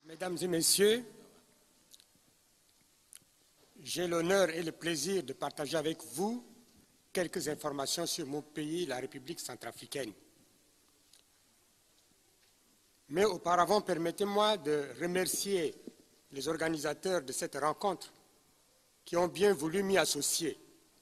Mesdames et messieurs, j'ai l'honneur et le plaisir de partager avec vous quelques informations sur mon pays, la République centrafricaine. Mais auparavant, permettez-moi de remercier les organisateurs de cette rencontre qui ont bien voulu m'y associer.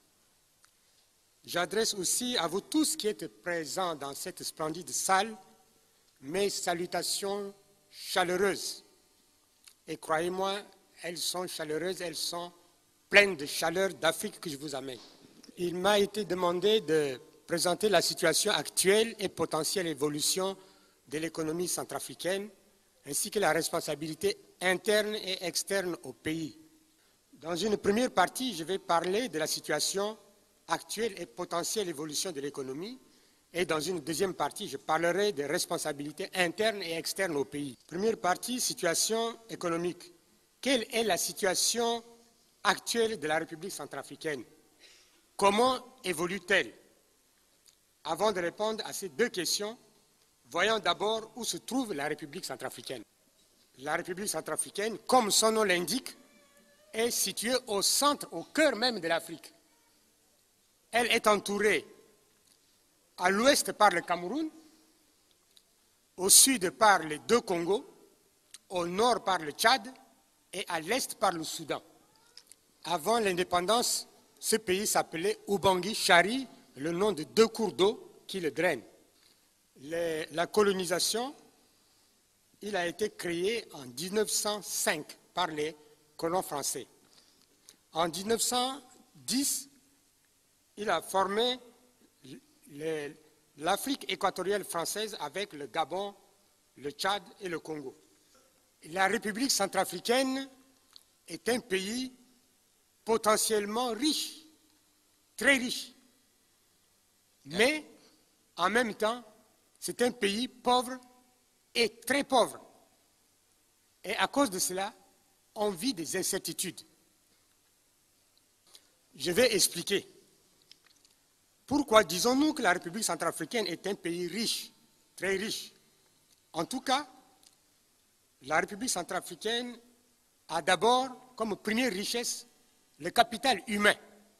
J'adresse aussi à vous tous qui êtes présents dans cette splendide salle mes salutations chaleureuses. Et croyez-moi, elles sont chaleureuses, elles sont pleines de chaleur d'Afrique que je vous amène. Il m'a été demandé de présenter la situation actuelle et potentielle évolution de l'économie centrafricaine, ainsi que la responsabilité interne et externe au pays. Dans une première partie, je vais parler de la situation actuelle et potentielle évolution de l'économie, et dans une deuxième partie, je parlerai des responsabilités internes et externes au pays. Première partie, situation économique. Quelle est la situation actuelle de la République centrafricaine? Comment évolue-t-elle? Avant de répondre à ces deux questions, voyons d'abord où se trouve la République centrafricaine. La République centrafricaine, comme son nom l'indique, est située au centre, au cœur même de l'Afrique. Elle est entourée à l'ouest par le Cameroun, au sud par les deux Congos, au nord par le Tchad et à l'est par le Soudan. Avant l'indépendance, ce pays s'appelait Ubangui-Chari, le nom de deux cours d'eau qui le drainent. La colonisation, il a été créé en 1905 par les colons français. En 1910, il a formé l'Afrique équatoriale française avec le Gabon, le Tchad et le Congo. La République centrafricaine est un pays potentiellement riche, très riche. Mais en même temps, c'est un pays pauvre et très pauvre. Et à cause de cela, on vit des incertitudes. Je vais expliquer. Pourquoi disons-nous que la République centrafricaine est un pays riche, très riche? En tout cas, la République centrafricaine a d'abord comme première richesse le capital humain.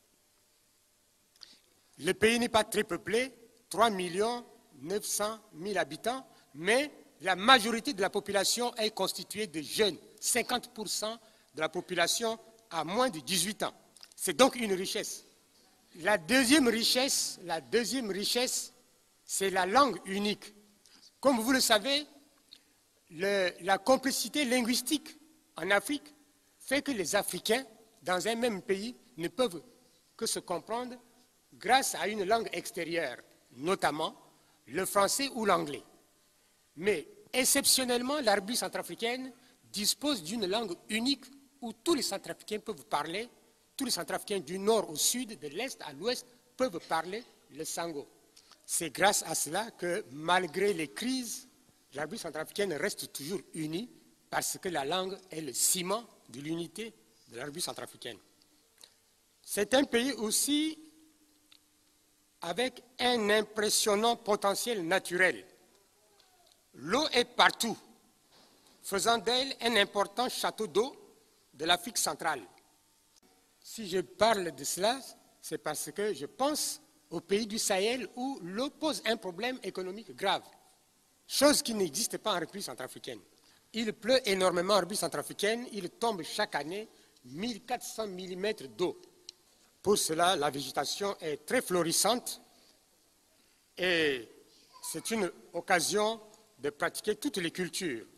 Le pays n'est pas très peuplé, 3 900 000 habitants, mais la majorité de la population est constituée de jeunes. 50% de la population a moins de 18 ans. C'est donc une richesse. La deuxième richesse, c'est la langue unique. Comme vous le savez, la complicité linguistique en Afrique fait que les Africains, dans un même pays, ne peuvent que se comprendre grâce à une langue extérieure, notamment le français ou l'anglais. Mais exceptionnellement, la République centrafricaine dispose d'une langue unique où tous les Centrafricains peuvent parler. Tous les Centrafricains du nord au sud, de l'est à l'ouest, peuvent parler le sango. C'est grâce à cela que, malgré les crises, la République centrafricaine reste toujours unie parce que la langue est le ciment de l'unité de la République centrafricaine. C'est un pays aussi avec un impressionnant potentiel naturel. L'eau est partout, faisant d'elle un important château d'eau de l'Afrique centrale. Si je parle de cela, c'est parce que je pense aux pays du Sahel où l'eau pose un problème économique grave, chose qui n'existe pas en République centrafricaine. Il pleut énormément en République centrafricaine, il tombe chaque année 1400 mm d'eau. Pour cela, la végétation est très florissante et c'est une occasion de pratiquer toutes les cultures.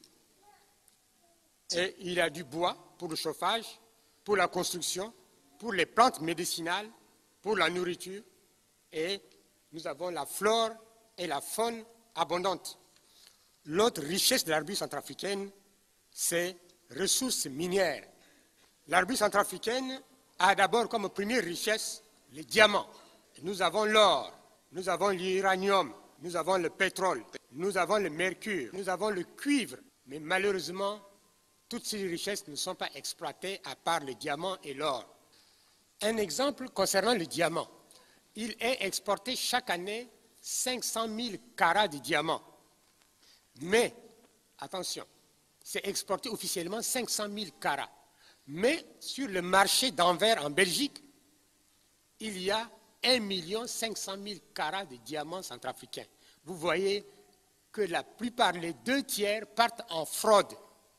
Et il y a du bois pour le chauffage, pour la construction, pour les plantes médicinales, pour la nourriture, et nous avons la flore et la faune abondantes. L'autre richesse de la République centrafricaine, c'est les ressources minières. La République centrafricaine a d'abord comme première richesse les diamants. Nous avons l'or, nous avons l'uranium, nous avons le pétrole, nous avons le mercure, nous avons le cuivre, mais malheureusement, toutes ces richesses ne sont pas exploitées à part les diamants et l'or. Un exemple concernant le diamant. Il est exporté chaque année 500 000 carats de diamants. Mais, attention, c'est exporté officiellement 500 000 carats. Mais sur le marché d'Anvers en Belgique, il y a 1 500 000 carats de diamants centrafricains. Vous voyez que la plupart, les 2/3, partent en fraude.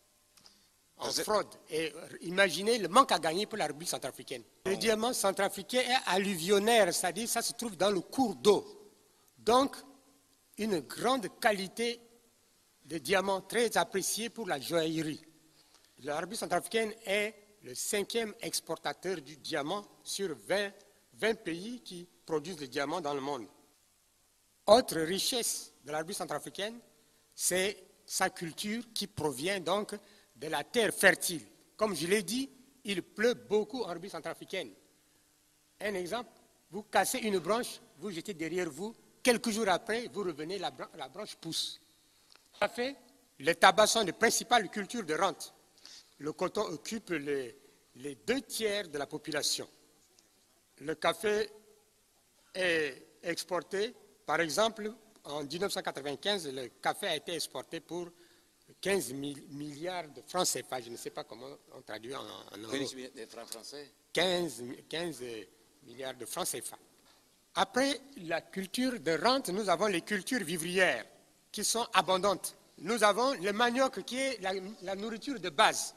En fraude. Et imaginez le manque à gagner pour la République centrafricaine. Le diamant centrafricain est alluvionnaire, c'est-à-dire ça se trouve dans le cours d'eau. Donc, une grande qualité de diamants très appréciée pour la joaillerie. La République centrafricaine est le 5e exportateur du diamant sur 20 pays qui produisent le diamant dans le monde. Autre richesse de la République centrafricaine, c'est sa culture qui provient donc de la terre fertile. Comme je l'ai dit, il pleut beaucoup en République centrafricaine. Un exemple, vous cassez une branche, vous jetez derrière vous, quelques jours après, vous revenez, la branche pousse. Café, le tabac sont les principales cultures de rente. Le coton occupe les 2/3 de la population. Le café est exporté, par exemple, en 1995, le café a été exporté pour 15 milliards de francs CFA. Je ne sais pas comment on traduit en euros. 15 milliards de francs français. 15 milliards de francs CFA. Après la culture de rente, nous avons les cultures vivrières qui sont abondantes. Nous avons le manioc qui est la nourriture de base.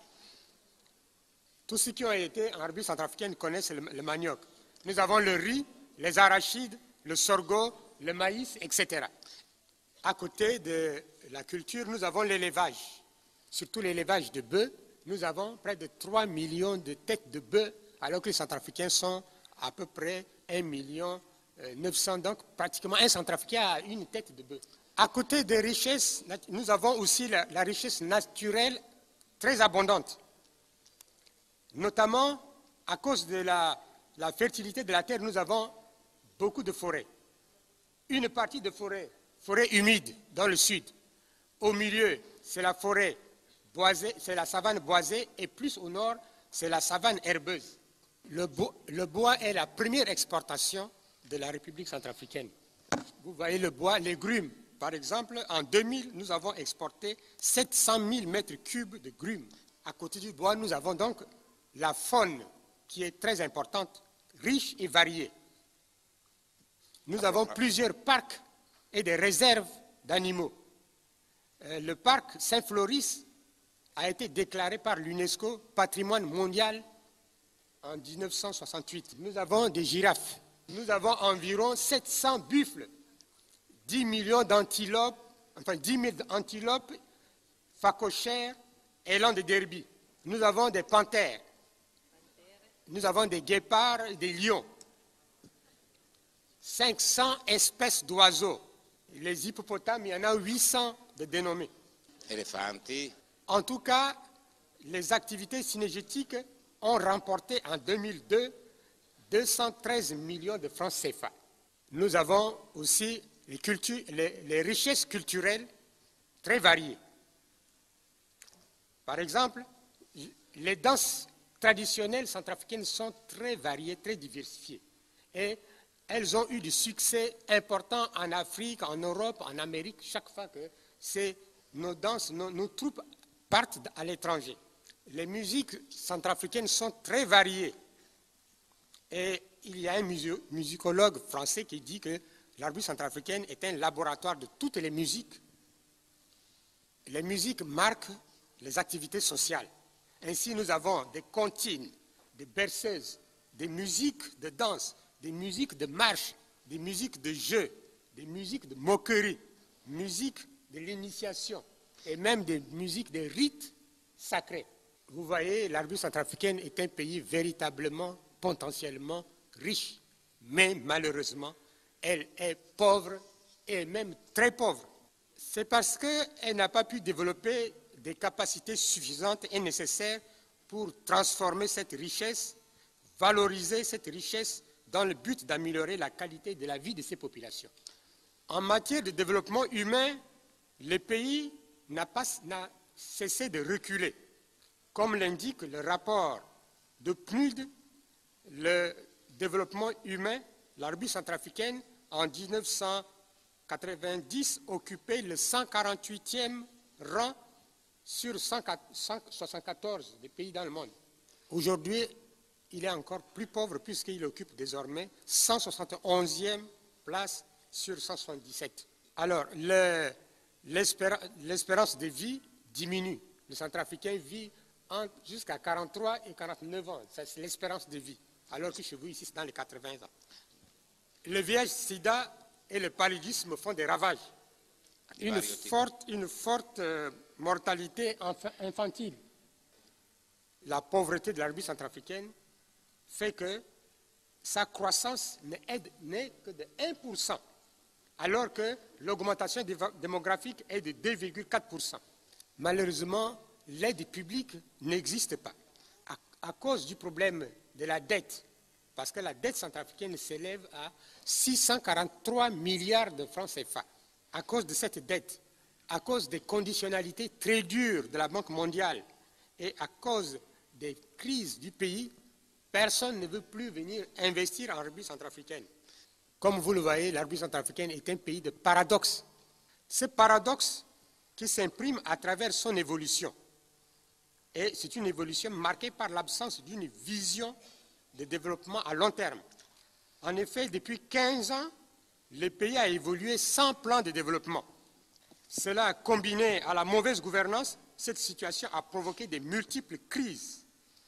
Tous ceux qui ont été en République centrafricaine connaissent le manioc. Nous avons le riz, les arachides, le sorgho, le maïs, etc. À côté de la culture, nous avons l'élevage, surtout l'élevage de bœufs. Nous avons près de 3 millions de têtes de bœufs, alors que les centrafricains sont à peu près 1 900 000, donc pratiquement un centrafricain a une tête de bœuf. À côté des richesses, nous avons aussi la richesse naturelle très abondante, notamment à cause de la fertilité de la terre, nous avons beaucoup de forêts. Une partie de forêt humide dans le sud. Au milieu, c'est la forêt boisée, c'est la savane boisée, et plus au nord, c'est la savane herbeuse. Le bois est la première exportation de la République centrafricaine. Vous voyez le bois, les grumes. Par exemple, en 2000, nous avons exporté 700 000 mètres cubes de grumes. À côté du bois, nous avons donc la faune qui est très importante, riche et variée. Nous avons plusieurs parcs et des réserves d'animaux. Le parc Saint-Floris a été déclaré par l'UNESCO patrimoine mondial en 1968. Nous avons des girafes. Nous avons environ 700 buffles, 10 millions d'antilopes, enfin 10 000 antilopes, phacochères, élans de Derby. Nous avons des panthères. Nous avons des guépards et des lions. 500 espèces d'oiseaux. Les hippopotames, il y en a 800 de dénommés. Elefanti. En tout cas, les activités synergétiques ont remporté en 2002 213 millions de francs CFA. Nous avons aussi les richesses culturelles très variées. Par exemple, les danses traditionnelles centrafricaines sont très variées, très diversifiées. Et elles ont eu du succès important en Afrique, en Europe, en Amérique, chaque fois que nos danses, nos troupes partent à l'étranger. Les musiques centrafricaines sont très variées. Et il y a un musicologue français qui dit que la République centrafricaine est un laboratoire de toutes les musiques. Les musiques marquent les activités sociales. Ainsi, nous avons des comptines, des berceuses, des musiques de danse, des musiques de marche, des musiques de jeu, des musiques de moquerie, musique de l'initiation et même des musiques des rites sacrés. Vous voyez, la République centrafricaine est un pays véritablement, potentiellement riche, mais malheureusement, elle est pauvre et même très pauvre. C'est parce qu'elle n'a pas pu développer des capacités suffisantes et nécessaires pour transformer cette richesse, valoriser cette richesse dans le but d'améliorer la qualité de la vie de ces populations. En matière de développement humain, le pays n'a cessé de reculer. Comme l'indique le rapport de PNUD, le développement humain, la République centrafricaine, en 1990, occupait le 148e rang sur 174 des pays dans le monde. Aujourd'hui, il est encore plus pauvre puisqu'il occupe désormais 171e place sur 177. Alors, l'espérance de vie diminue. Le Centrafricain vit jusqu'à 43 et 49 ans. C'est l'espérance de vie. Alors que chez vous, ici, c'est dans les 80 ans. Le VIH-Sida et le paludisme font des ravages. Une forte mortalité infantile. La pauvreté de la République centrafricaine fait que sa croissance n'est que de 1%, alors que l'augmentation démographique est de 2,4%. Malheureusement, l'aide publique n'existe pas à cause du problème de la dette, parce que la dette centrafricaine s'élève à 643 milliards de francs CFA. À cause de cette dette, à cause des conditionnalités très dures de la Banque mondiale et à cause des crises du pays, personne ne veut plus venir investir en République centrafricaine. Comme vous le voyez, la République centrafricaine est un pays de paradoxes. Ce paradoxe qui s'imprime à travers son évolution. Et c'est une évolution marquée par l'absence d'une vision de développement à long terme. En effet, depuis 15 ans, le pays a évolué sans plan de développement. Cela, combiné à la mauvaise gouvernance, cette situation a provoqué de multiples crises.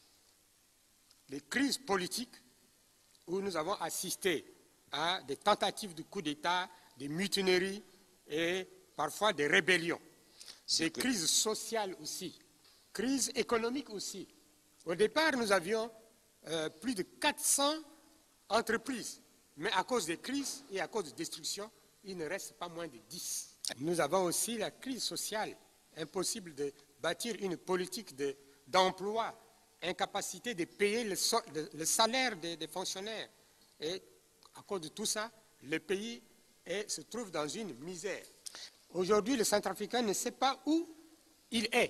Des crises politiques où nous avons assisté à des tentatives de coup d'État, des mutineries et parfois des rébellions. Des crises sociales aussi, crises économiques aussi. Au départ, nous avions plus de 400 entreprises. Mais à cause des crises et à cause de destruction, il ne reste pas moins de 10. Nous avons aussi la crise sociale. Impossible de bâtir une politique d'emploi, incapacité de payer le salaire des fonctionnaires. Et à cause de tout ça, le pays se trouve dans une misère. Aujourd'hui, le Centrafricain ne sait pas où il est.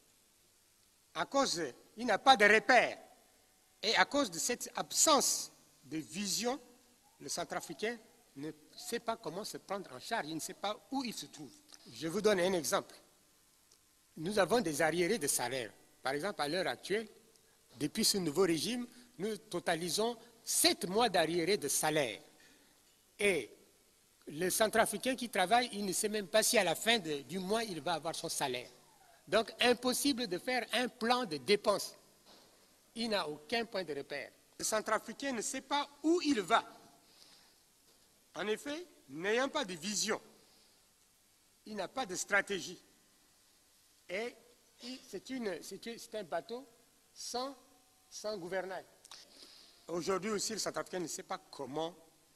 Il n'a pas de repère. Et à cause de cette absence de vision, le Centrafricain ne sait pas comment se prendre en charge, il ne sait pas où il se trouve. Je vous donne un exemple. Nous avons des arriérés de salaire. Par exemple, à l'heure actuelle, depuis ce nouveau régime, nous totalisons 7 mois d'arriérés de salaire. Et le Centrafricain qui travaille, il ne sait même pas si à la fin du mois, il va avoir son salaire. Donc, impossible de faire un plan de dépenses. Il n'a aucun point de repère. Le Centrafricain ne sait pas où il va. En effet, n'ayant pas de vision, il n'a pas de stratégie. Et c'est un bateau sans gouvernail. Aujourd'hui aussi, le Centrafricain ne sait pas comment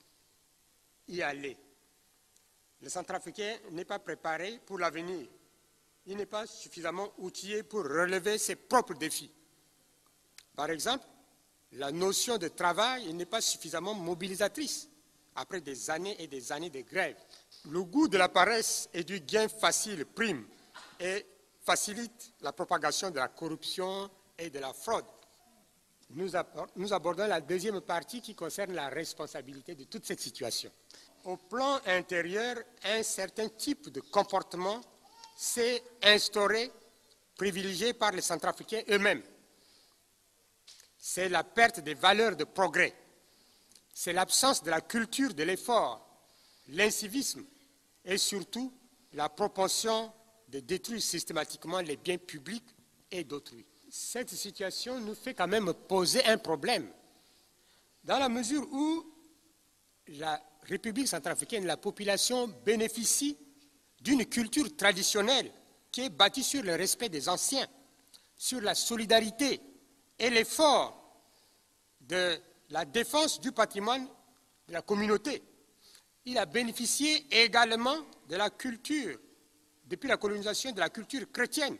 y aller. Le Centrafricain n'est pas préparé pour l'avenir. Il n'est pas suffisamment outillé pour relever ses propres défis. Par exemple, la notion de travail n'est pas suffisamment mobilisatrice après des années et des années de grève. Le goût de la paresse et du gain facile prime et facilite la propagation de la corruption et de la fraude. Nous abordons la deuxième partie qui concerne la responsabilité de toute cette situation. Au plan intérieur, un certain type de comportement s'est instauré, privilégié par les Centrafricains eux-mêmes. C'est la perte des valeurs de progrès. C'est l'absence de la culture de l'effort, l'incivisme et surtout la propension de détruire systématiquement les biens publics et d'autrui. Cette situation nous fait quand même poser un problème, dans la mesure où la République centrafricaine, la population bénéficie d'une culture traditionnelle qui est bâtie sur le respect des anciens, sur la solidarité et l'effort de la défense du patrimoine de la communauté. Il a bénéficié également de la culture, depuis la colonisation, de la culture chrétienne.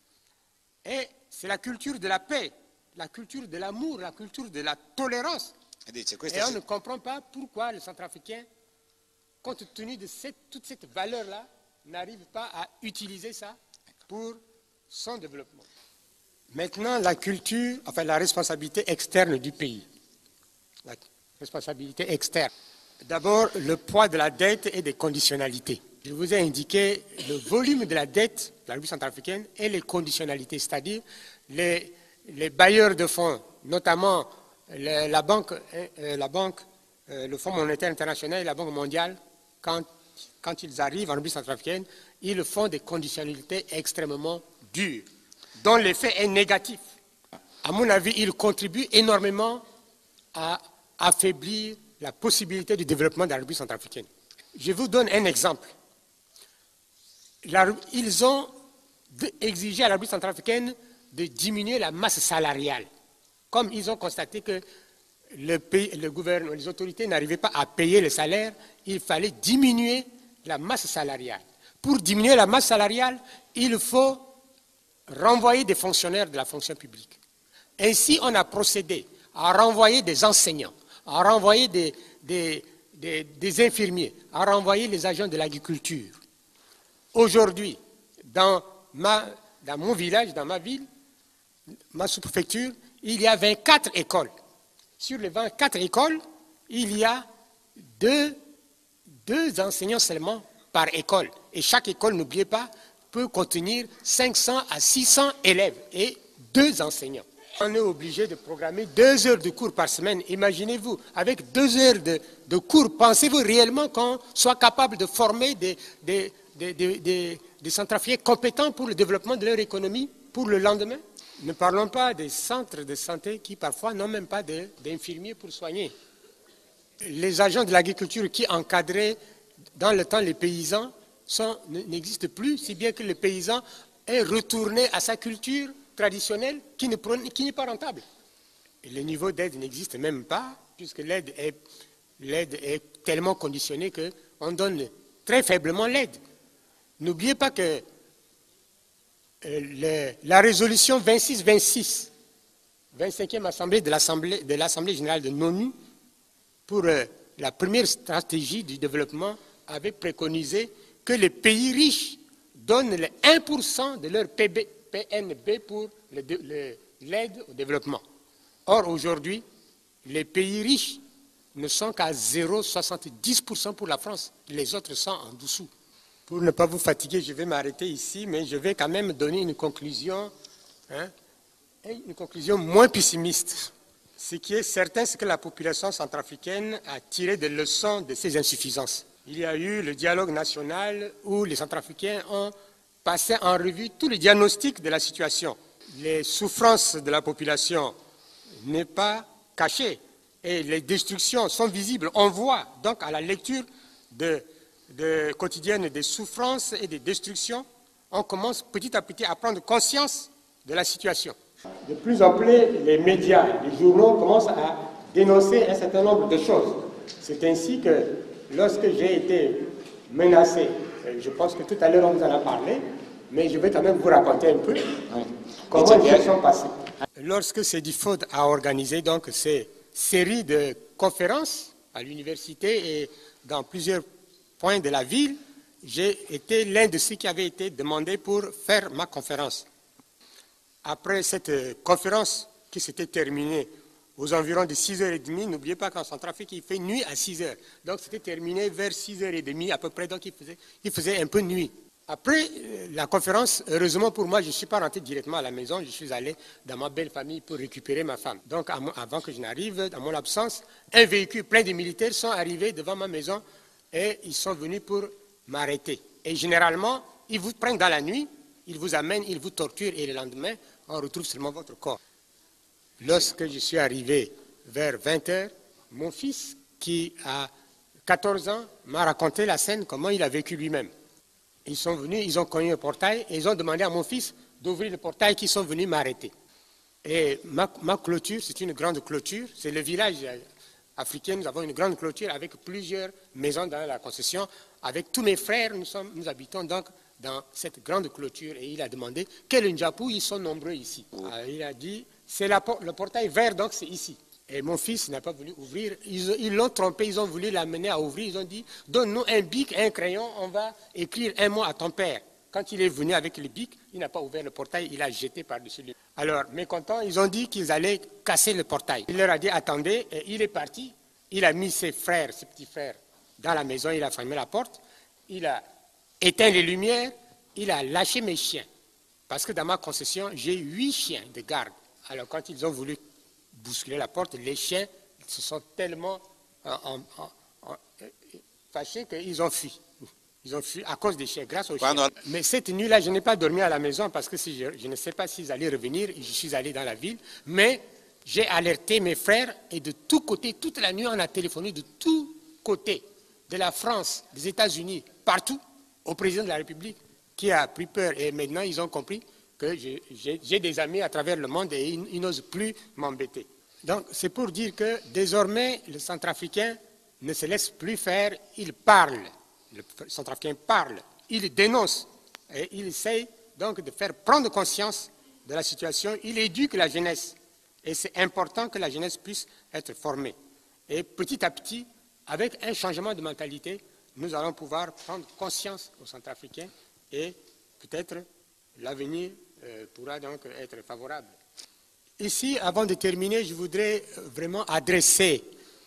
Et c'est la culture de la paix, la culture de l'amour, la culture de la tolérance. Et on ne comprend pas pourquoi le Centrafricain, compte tenu de toute cette valeur-là, n'arrive pas à utiliser ça pour son développement. Maintenant, la culture, enfin la responsabilité externe du pays. La responsabilité externe. D'abord, le poids de la dette et des conditionnalités. Je vous ai indiqué le volume de la dette la République centrafricaine et les conditionnalités, c'est-à-dire les bailleurs de fonds, notamment le Fonds monétaire international et la Banque mondiale, quand ils arrivent en République centrafricaine, ils font des conditionnalités extrêmement dures, dont l'effet est négatif. À mon avis, ils contribuent énormément à affaiblir la possibilité du développement de la République centrafricaine. Je vous donne un exemple. Ils ont exigé à la République centrafricaine de diminuer la masse salariale. Comme ils ont constaté que le gouvernement, les autorités n'arrivaient pas à payer les salaires, il fallait diminuer la masse salariale. Pour diminuer la masse salariale, il faut renvoyer des fonctionnaires de la fonction publique. Ainsi, on a procédé à renvoyer des enseignants, à renvoyer des infirmiers, à renvoyer les agents de l'agriculture. Aujourd'hui, dans mon village, dans ma ville, ma sous-préfecture, il y a 24 écoles. Sur les 24 écoles, il y a deux enseignants seulement par école. Et chaque école, n'oubliez pas, peut contenir 500 à 600 élèves et 2 enseignants. On est obligé de programmer 2 heures de cours par semaine. Imaginez-vous, avec 2 heures de cours, pensez-vous réellement qu'on soit capable de former des centrafricains compétents pour le développement de leur économie pour le lendemain? Ne parlons pas des centres de santé qui parfois n'ont même pas d'infirmiers pour soigner. Les agents de l'agriculture qui encadraient dans le temps les paysans n'existent plus, si bien que le paysan est retourné à sa culture traditionnelle qui n'est pas rentable. Et le niveau d'aide n'existe même pas, puisque l'aide est tellement conditionnée qu'on donne très faiblement l'aide. N'oubliez pas que la résolution 26-26, 25e assemblée de l'Assemblée générale de l'ONU, pour la première stratégie du développement, avait préconisé que les pays riches donnent le 1% de leur PNB pour l'aide au développement. Or, aujourd'hui, les pays riches ne sont qu'à 0,70% pour la France. Les autres sont en dessous. Pour ne pas vous fatiguer, je vais m'arrêter ici, mais je vais quand même donner une conclusion moins pessimiste. Ce qui est certain, c'est que la population centrafricaine a tiré des leçons de ces insuffisances. Il y a eu le dialogue national où les Centrafricains ont passé en revue tous les diagnostics de la situation. Les souffrances de la population n'est pas cachées et les destructions sont visibles. On voit donc à la lecture quotidienne des souffrances et des destructions, on commence petit à petit à prendre conscience de la situation. De plus en plus, les médias, les journaux commencent à dénoncer un certain nombre de choses. C'est ainsi que lorsque j'ai été menacé, je pense que tout à l'heure on vous en a parlé, mais je vais quand même vous raconter un peu comment les choses sont passées. Lorsque CEDIFOD a organisé donc ces séries de conférences à l'université et dans plusieurs points de la ville, j'ai été l'un de ceux qui avait été demandé pour faire ma conférence. Après cette conférence qui s'était terminée aux environs de 6h30, n'oubliez pas qu'en Centrafrique, il fait nuit à 6h. Donc c'était terminé vers 6h30 à peu près, donc il faisait un peu nuit. Après la conférence, heureusement pour moi, je ne suis pas rentré directement à la maison, je suis allé dans ma belle famille pour récupérer ma femme. Donc avant que je n'arrive, dans mon absence, un véhicule plein de militaires sont arrivés devant ma maison et ils sont venus pour m'arrêter. Et généralement, ils vous prennent dans la nuit, ils vous amènent, ils vous torturent et le lendemain, on retrouve seulement votre corps. Lorsque je suis arrivé vers 20h, mon fils, qui a 14 ans, m'a raconté la scène, comment il a vécu lui-même. Ils sont venus, ils ont cogné le portail et ils ont demandé à mon fils d'ouvrir le portail qu'ils sont venus m'arrêter. Et ma clôture, c'est une grande clôture, c'est le village africain, nous avons une grande clôture avec plusieurs maisons dans la concession. Avec tous mes frères, nous habitons donc dans cette grande clôture et il a demandé quel Ndjapou, ils sont nombreux ici. Alors, il a dit, c'est le portail vert, donc c'est ici. Et mon fils n'a pas voulu ouvrir, ils l'ont trompé, ils ont voulu l'amener à ouvrir, ils ont dit, donne-nous un bic, un crayon, on va écrire un mot à ton père. Quand il est venu avec le bic, il n'a pas ouvert le portail, il a jeté par-dessus lui. Alors, mécontents, ils ont dit qu'ils allaient casser le portail. Il leur a dit, attendez, et il est parti, il a mis ses petits frères, dans la maison, il a fermé la porte, il a éteint les lumières, il a lâché mes chiens. Parce que dans ma concession, j'ai 8 chiens de garde. Alors quand ils ont voulu bousculer la porte, les chiens se sont tellement fâchés qu'ils ont fui. Ils ont fui à cause des chiens, grâce aux chiens. Mais cette nuit-là, je n'ai pas dormi à la maison parce que je ne sais pas s'ils allaient revenir. Je suis allé dans la ville. Mais j'ai alerté mes frères et de tous côtés, toute la nuit, on a téléphoné de tous côtés, de la France, des États-Unis, partout, au président de la République, qui a pris peur. Et maintenant, ils ont compris que j'ai des amis à travers le monde et ils n'osent plus m'embêter. Donc, c'est pour dire que désormais, le Centrafricain ne se laisse plus faire, il parle. Le Centrafricain parle, il dénonce et il essaie donc de faire prendre conscience de la situation. Il éduque la jeunesse et c'est important que la jeunesse puisse être formée. Et petit à petit, avec un changement de mentalité, nous allons pouvoir prendre conscience aux Centrafricains et peut-être l'avenir pourra donc être favorable. Ici, avant de terminer, je voudrais vraiment adresser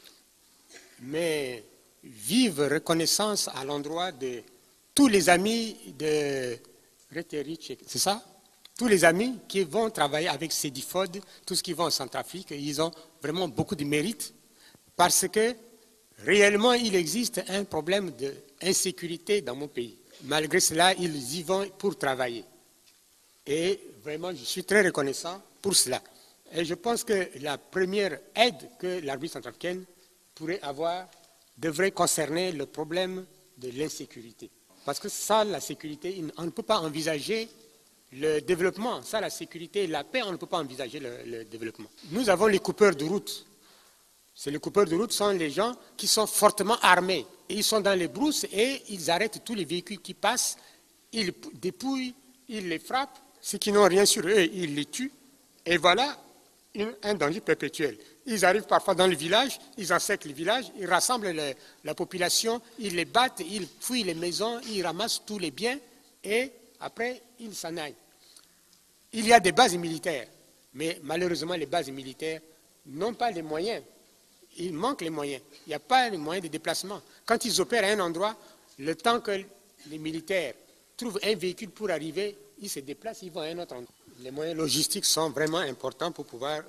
mes vive reconnaissance à l'endroit de tous les amis de Reterich, c'est ça? Tous les amis qui vont travailler avec Cedifod, tous qui vont en Centrafrique, ils ont vraiment beaucoup de mérite parce que réellement il existe un problème d'insécurité dans mon pays. Malgré cela, ils y vont pour travailler. Et vraiment, je suis très reconnaissant pour cela. Et je pense que la première aide que l'armée centrafricaine pourrait avoir devrait concerner le problème de l'insécurité. Parce que sans la sécurité, on ne peut pas envisager le développement. Sans la sécurité et la paix, on ne peut pas envisager le développement. Nous avons les coupeurs de route. Les coupeurs de route sont les gens qui sont fortement armés. Et ils sont dans les brousses et ils arrêtent tous les véhicules qui passent, ils dépouillent, ils les frappent. Ceux qui n'ont rien sur eux, ils les tuent. Et voilà un danger perpétuel. Ils arrivent parfois dans le village, ils encerclent le village, ils rassemblent la population, ils les battent, ils fouillent les maisons, ils ramassent tous les biens et après, ils s'en aillent. Il y a des bases militaires, mais malheureusement, les bases militaires n'ont pas les moyens. Il manque les moyens. Il n'y a pas les moyens de déplacement. Quand ils opèrent à un endroit, le temps que les militaires trouvent un véhicule pour arriver, ils se déplacent, ils vont à un autre endroit. Les moyens logistiques sont vraiment importants pour pouvoir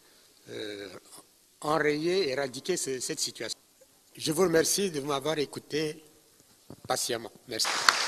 enrayer et éradiquer cette situation. Je vous remercie de m'avoir écouté patiemment. Merci.